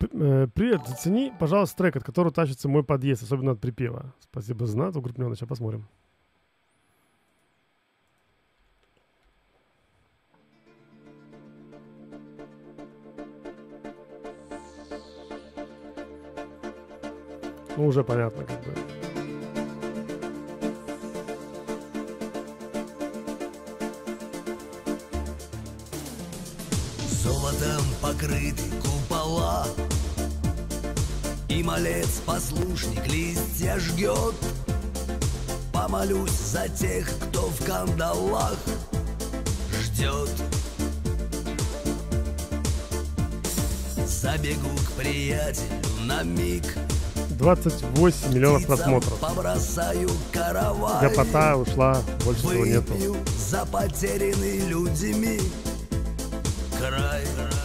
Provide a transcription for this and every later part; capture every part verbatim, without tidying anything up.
П- э, Привет, зацени, пожалуйста, трек, от которого тащится мой подъезд, особенно от припева. Спасибо за знат, укрупненно. Сейчас посмотрим. Ну, уже понятно, как бы. Золотом покрыты купола, и малец-послушник листья жгет. Помолюсь за тех, кто в кандалах ждет. Забегу к приятелю на миг, двадцать восемь миллионов птицам просмотров. побросаю каравай. Гопота ушла, больше всего нету. Выпью за потерянный людьми край.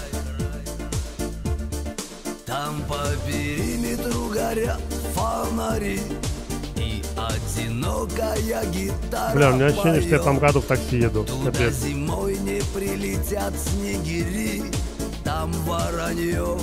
Там по периметру горят фонари, и одинокая гитара Бля, у меня ощущение, что я поет. там году в такси еду. Туда Капец. зимой не прилетят снегири, там воронье.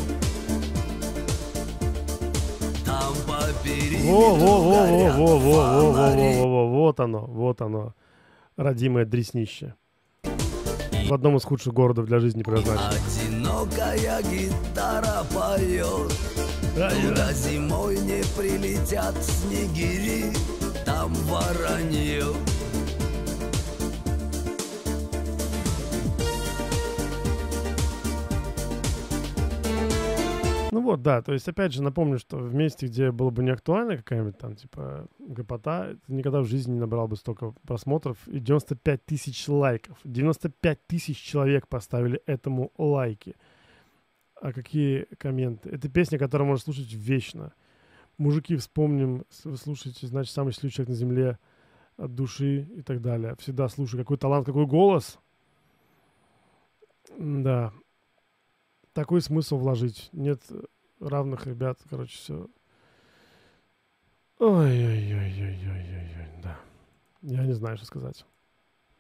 Там по Во, во, периметру во, во, горят во, во, во, во, во, фонари. во, во, вот оно, вот оно. Родимое дреснище. В одном из худших городов для жизни предназначено. Одинокая гитара поет. Туда зимой не прилетят снегири, там воронье. Ну вот, да, то есть, опять же, напомню, что в месте, где было бы не актуально какая-нибудь там, типа, гопота, это никогда в жизни не набрал бы столько просмотров и девяносто пять тысяч лайков. девяносто пять тысяч человек поставили этому лайки. А какие комменты? Это песня, которую можно слушать вечно. Мужики, вспомним, с- вы слушаете, значит, самый счастливый человек на земле, от души и так далее. Всегда слушаю, какой талант, какой голос. Да. Такой смысл вложить. Нет равных ребят, короче, все. Ой-ой-ой-ой-ой-ой-ой, да. Я не знаю, что сказать.